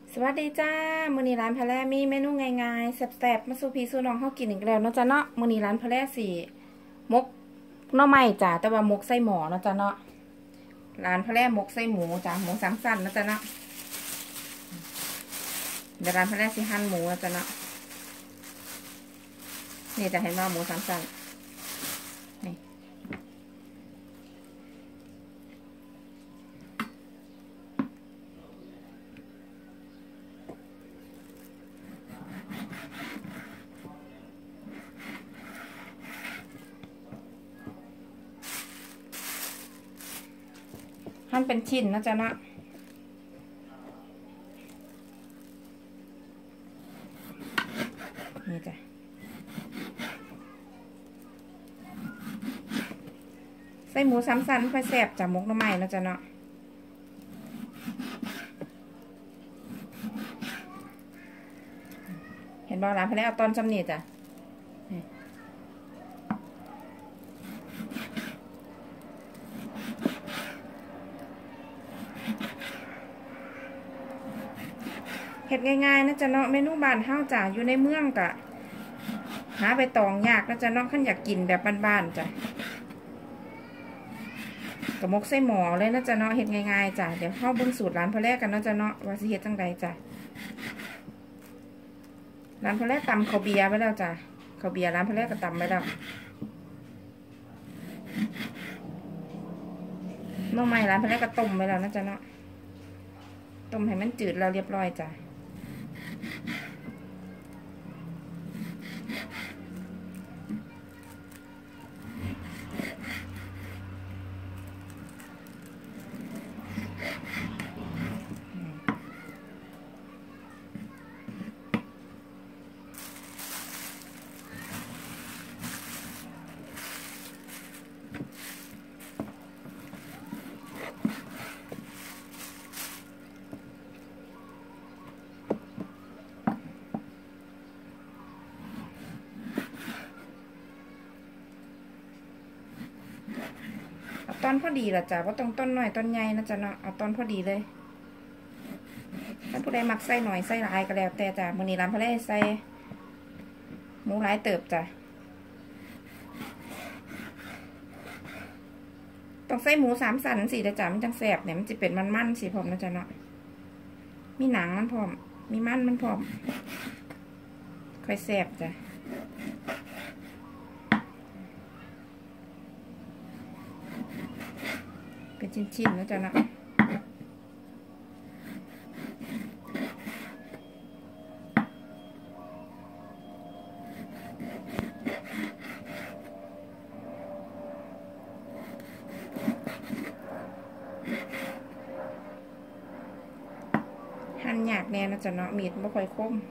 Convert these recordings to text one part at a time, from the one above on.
สวัสดีจ้ามื้อนี้ร้านพะแล่มีเมนูง่ายๆแซ่บๆมาสู่พี่สู่น้องเฮากินอีกแล้วเนาะจ้ะเนาะมื้อนี้ร้านพะแล่สิมกหน่อไม้จ้าแต่ว่ามกใส่หม้อเนาะจ้ะเนาะร้านพะแล่มกใส่หมูจ้าหมูสามสั้นเนาะจ้ะเนาะเดี๋ยวร้านพะแล่สิหั่นหมูเนาะจ้ะเนาะนี่จะเห็นว่าหมูสามสั้นนี่หั่นเป็นชิ้นนะจ๊ะนะนี่จ้ะใส่หมูสามชั้นค่อยแซ่บจากมกหน่อไม้นะจ๊ะเนาะเห็นบ่ร้านพะแล่เอาตอนจำนี่จ้ะเฮ็ดง่ายๆนะจ๊ะเนาะเมนูบ้านเฮาจ้ะอยู่ในเมืองกะหาใบตองยากนะจ๊ะเนาะขั้นอยากกินแบบบ้านๆจ้ะกระมกใส่หม้อเลยนะจ๊ะเนาะเฮ็ดง่ายๆจ้ะเดี๋ยวเข้าเบิ่งสูตรร้านพะแล่กันนะจ๊ะเนาะว่าสิเฮ็ดจังใดจ้ะร้านพะแล่ตำข้าวเบียร์ไว้แล้วจ้ะข้าวเบียร์ร้านพะแล่ก็ตำไว้แล้วหน่อไม้ร้านพะแล่ก็ต้มไว้แล้วนะจ๊ะเนาะต้มให้มันจืดแล้วเรียบร้อยจ้ะตอนพอดีละจ้ะว่าต้องต้นหน่อยต้นใหญ่นะจ๊ะเนาะเอาตอนพอดีเลยถ้าผู้ใดมักใส่หน่อยใส่หลายก็แล้วแต่จ้ะมื้อนี้ร้านพะแล่ใส่หมูหลายเติบจ้ะต้องใส่หมูสามสันสิจ้ะมันจังแซ่บเนี่ยมันจะเป็นมันๆสิพร้อมนะจ๊ะเนาะมีหนังมันพร้อมมีมันมันพร้อมค่อยแซ่บจ้ะเป็นชิ้นๆนะจ๊ะนะหั่นยากแน่นะจ๊ะเนาะมีดไม่ค่อยคม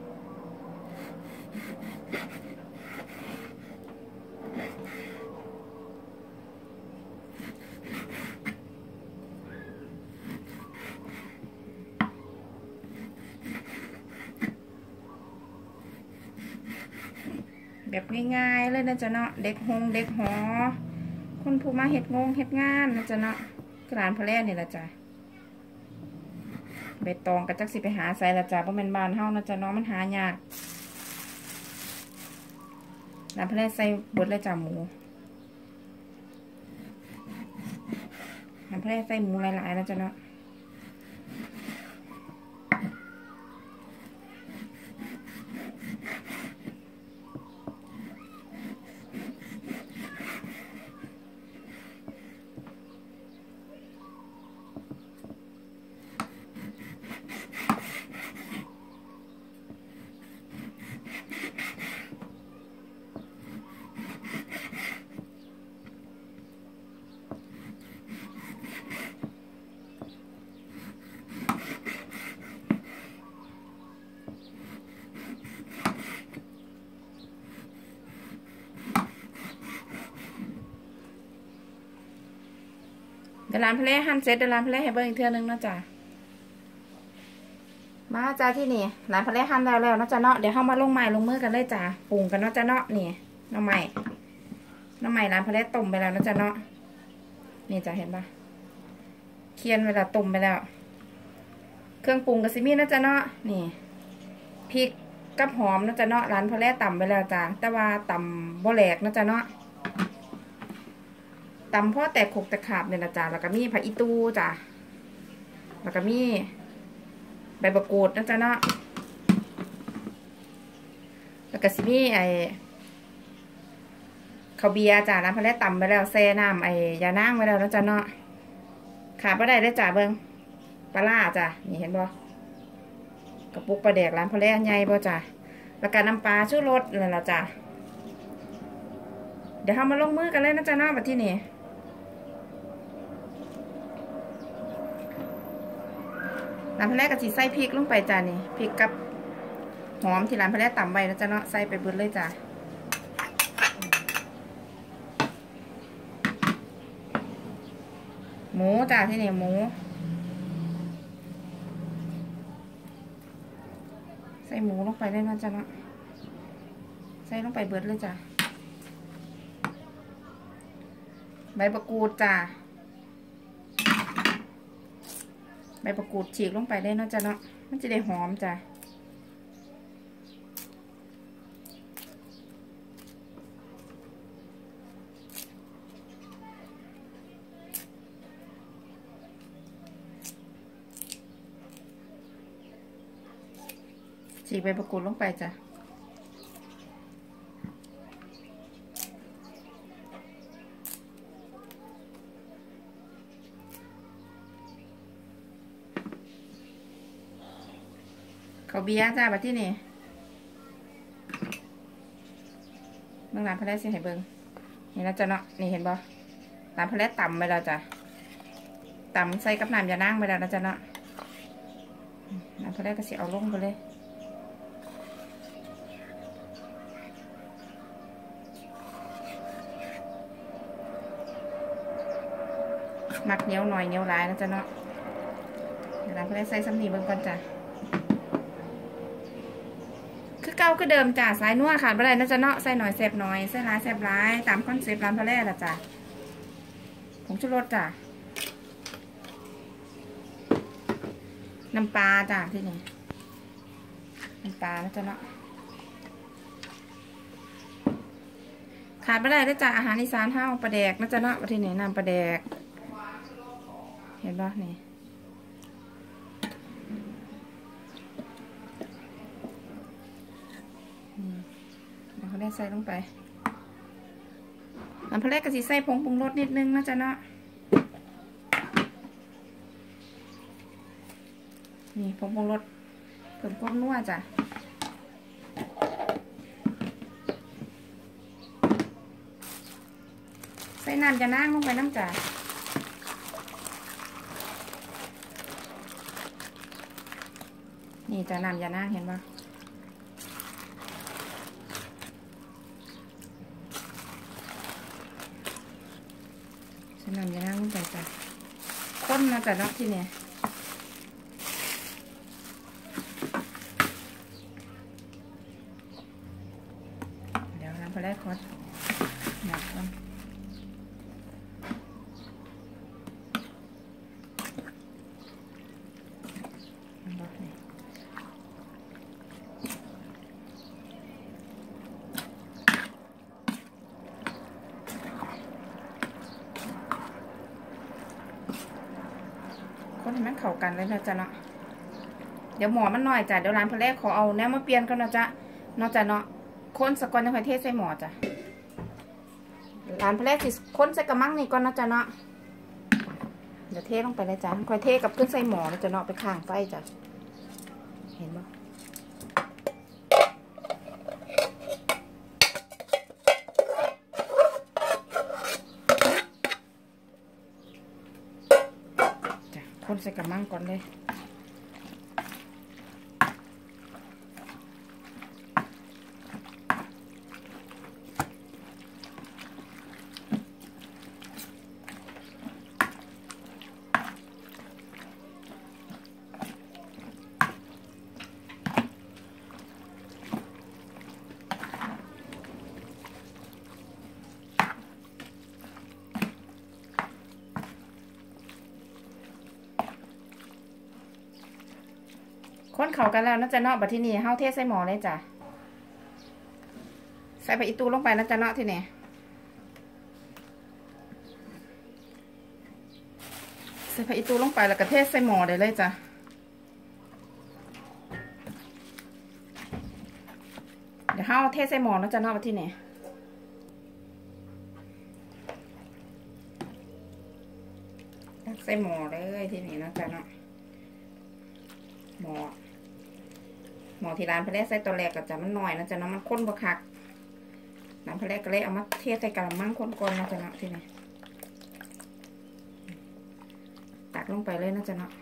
แบบง่ายๆเลยนะจ๊ะเนาะเด็กเด็กหอคนผู้มาเฮ็ดเฮ็ดงานนะจ๊ะเนาะร้านพะแล่นี่ละจ้ะใบตองกระจักสิไปหาใส่ละจ้ะเพราะมันบ้านเฮานะจ๊ะเนาะมันหายากร้านพะแล่ใส่เบิดเลยจ้ะหมูร้านพะแล่ใส่หมูหลายๆนะจ๊ะเนาะเดี๋ยวร้านพะแล่หั่นเสร็จเดี๋ยวร้านพะแล่ให้เบิ่งอีกเทื่อนึงนะจ๊ะมาจ้าที่นี่ร้านพะแล่หั่นแล้วนะจ๊ะเนาะเดี๋ยวเข้ามาลงไม้ลงมือกันเลยจ้ะปรุงกันนะจ๊ะเนาะนี่น้ำใหม่ร้านพะแล่ต้มไปแล้วนะจ๊ะเนาะนี่จ้ะเห็นปะเคี่ยนเวลาต้มไปแล้วเครื่องปรุงกับซิมี่นะจ๊ะเนาะนี่พริกกับหอมนะจ๊ะเนาะร้านพอแล่ต่ำไปแล้วจ้ะแต่ว่าต่ำบ่แหลกนะจ๊ะเนาะต่ำเพราะแต่ขกแต่ขาบเนี่ยนะจ๊ะแล้วก็มีผักอีตูจ้ะแล้วก็มีใบมะกรูดนะจ๊ะเนาะแล้วก็ซิมี่ข้าวเบียร์จ้ะร้านพอแล่ต่ำไปแล้วแซ่น้ำยานั่งไปแล้วนะจ๊ะเนาะขาดไม่ได้ได้จ้ะเบิ้งปลาล่าจ้ะนี่เห็นบ่กระปุกปลาแดกร้านพอแล่ใหญ่บ่จ้ะแล้วก็น้ำปลาชูรสนั่นแหละจ้ะเดี๋ยวเรามาลงมือกันเลยนะจ๊ะเนาะแบบที่นี่ร้านพอแล่ก็สิใส่พริกลงไปจ้ะนี่พริกกับหอมที่ร้านพอแล่ตำไว้นะจ๊ะเนาะใส่ไปเบิดเลยจ้ะหมูจ้ะที่นี่หมูใส่หมูลงไปเลยนะจ๊ะเนาะใส่ลงไปเบิดเลยจ้ะใบมะกรูดจ้ะใบมะกรูดฉีกลงไปได้นะจ๊ะเนาะมันจะได้หอมจ้ะฉีกใบมะกรูดลงไปจ้ะข้าวเบียร์จ้าแบบที่นี่เบื้องหลังพะแล่สิให้เบิ้งนี่นะจ๊ะเนาะนี่เห็นบ่ร้านพะแล่ต่ำไปแล้วจ้ะต่ำใส่กับน้ำยานั่งไปแล้วนะจ๊ะเนาะร้านพะแล่ก็สิเอาลงไปเลยมักเหนียวหน่อยเหนียวหลายนะจ๊ะเนาะร้านพะแล่ใส่ซ้ำนี่เบิ้งก่อนจ้ะคือเก่าคือเดิมจ้ะสายนัวขาดไม่ได้นะจ๊ะเนาะใส่หน่อยแซ่บหน่อยใส่ร้ายแซ่บร้ายตามคอนเซ็ปต์ร้านพะแล่ละจ้ะผงชูรสจ้ะน้ำปลาจ้ะที่นี่น้ำปลานะจ๊ะเนาะขาดไม่ได้ด้วยจ้ะอาหารอีสานเท่าปลาแดกนะจ๊ะเนาะที่นี่น้ำปลาแดกเห็นป่ะนี่เดี๋ยวเขาได้ใส่ลงไปน้ำพะแล่ก็สิใส่ผงปรุงรสนิดนึงนะจ๊ะเนาะนี่ผงปรุงรสเพิ่มความนัวจ้ะใส่น้ำยานั่งลงไปน้ำจ้ะนี่จ้ะน้ำยานั่งเห็นป่ะใส่น้ำยานั่งลงไปจ้ะข้นนะจ้ะเนาะที่เนี่ยเดี๋ยวน้ำพะแล่คอสหนักก่อนคนให้มันเข้ากันเลยนะจ๊ะเนาะเดี๋ยวหมอมันหน่อยจ้ะเดี๋ยวร้านพะแล่ขอเอาแนวมาเปลี่ยนกันนะจ๊ะเนาะจ้ะเนาะคนสกอนจะค่อยเทใส่หมอจ้ะร้านพะแล่สิคนใส่กระมังนี่ก่อนนะจ๊ะเนาะเดี๋ยวเทลงไปเลยจ้ะค่อยเทกับขึ้นใส่หมอนะจ๊ะเนาะไปข้างไฟจ้ะเห็นปะจ้ะคนใส่กระมังก่อนเลยคนเข้ากันแล้วนะจ๊ะเนาะบัดที่นี่เฮาเทใส่หม้อเลยจ้ะใส่ผักอีตูลงไปนะจ๊ะเนาะที่นี่ใส่ผักอีตูลงไปแล้วก็เทใส่หม้อได้เลยจ้ะเดี๋ยวเฮาเทใส่หม้อนะจ๊ะเนาะบัดที่นี่ใส่หม้อเลยที่นี่นะจ๊ะเนาะหม้อที่ร้านพะแล่ใส่ตัวแรกก็จะมันหน่อยนะจ๊ะเนาะมันข้นบ่คักร้านพะแล่ก็เลยเอามาเทใส่กะละมังคนก่อนนะจ๊ะเนาะที่นี่ตักลงไปเลยนะจ๊ะเนาะ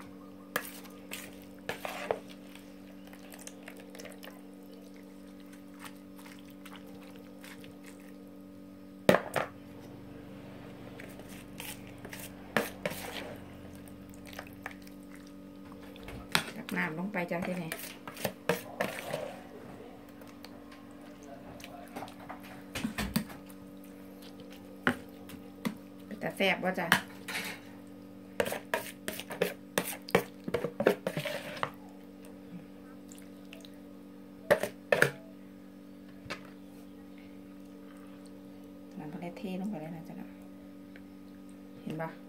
ตักน้ำลงไปจ้ะที่นี่แต่แซ่บว่าจ้ะน้ำพะแล่เทลงไปเลยนะจ๊ะเนาะเห็นปะ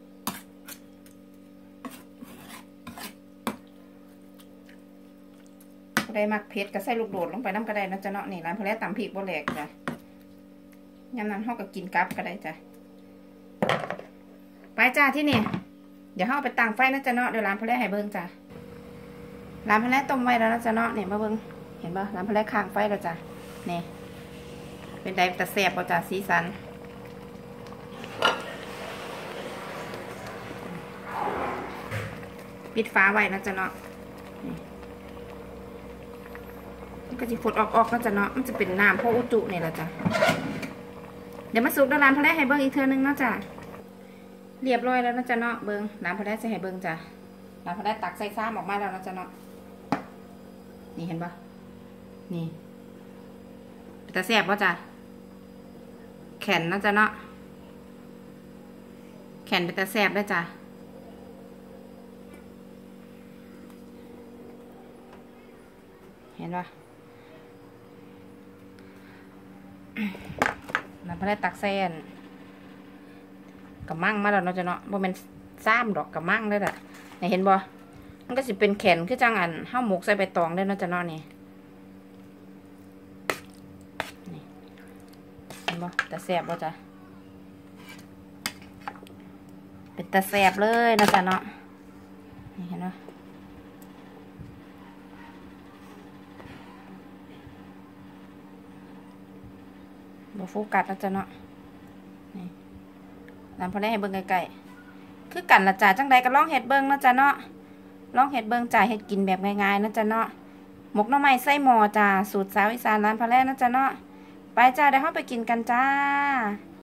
ก็ได้มักเผ็ดก็ใส่ลูกโดดลงไปน้ำก็ได้นะจ๊ะเนาะนี่ร้านพะแล่ตำพริกบ่แหลกจ้ะยำนั้นห่อก็กินกับก็ได้จ้ะไปจ้าที่นี่เดี๋ยวเอาไปตั้งไฟนะจ๊ะเนาะเดี๋ยวร้านพะแล่ให้เบิ้งจ้ะร้านพะแล่ต้มไว้แล้วนะจ๊ะเนาะเนี่ยมาเบิ้งเห็นปะร้านพะแล่ค้างไฟแล้วจ้ะนี่เป็นไดแต่แซ่บป่ะจ้ะสีสันปิดฟ้าไว้นะจ๊ะเนาะมันก็จะฝดออกนะจ๊ะเนาะมันจะเป็นน้ำพออุจุเนี่ยแหละจ้ะเดี๋ยวมาสุกร้านพะแล่ให้เบิ้งอีกเทื่อนึงเนาะจ้ะเรียบร้อยแล้วนะจ๊ะเนาะเบิ้งร้านพะแล่ใส่ให้เบิ้งจ้ะร้านพะแล่ตักใส่ซ้ำออกมาแล้วนะจ๊ะเนาะนี่เห็นปะนี่แต่แซ่บป่ะจ้ะแข็งนะจ๊ะเนาะแข็งเป็นแต่แซ่บได้จ้ะเห็นปะน้ำพะแล่ตักเส้นกระมังมาแล้วเนาะจ๊ะเนาะบ่เป็นซ้ำดอกกระมังเลยแหละไหนเห็นบ่มันก็สิเป็นแข็งคือจังอันข้าวหมกใส่ใบตองได้เนาะจ๊ะเนาะนี่เห็นบ่แต่แซ่บบ่จ้ะเป็นตาแซ่บเลยนะจ๊ะเนาะนี่เห็นบ่บ่โฟกัสนะจ๊ะเนาะนี่น้ำพอได้ให้เบิ่งไกลๆคือกันละจ้ะจังใดก็ลองเฮ็ดเบิ่งนะจ๊ะเนาะลองเฮ็ดเบิ่งจ้ะเฮ็ดกินแบบง่ายๆนะจ๊ะเนาะหมกหน่อไม้ใส่หม้อจ้ะสูตรสาวอีสานร้านพะแล่นะจ๊ะเนาะไปจ้าเดี๋ยวเราไปกินกันจ้า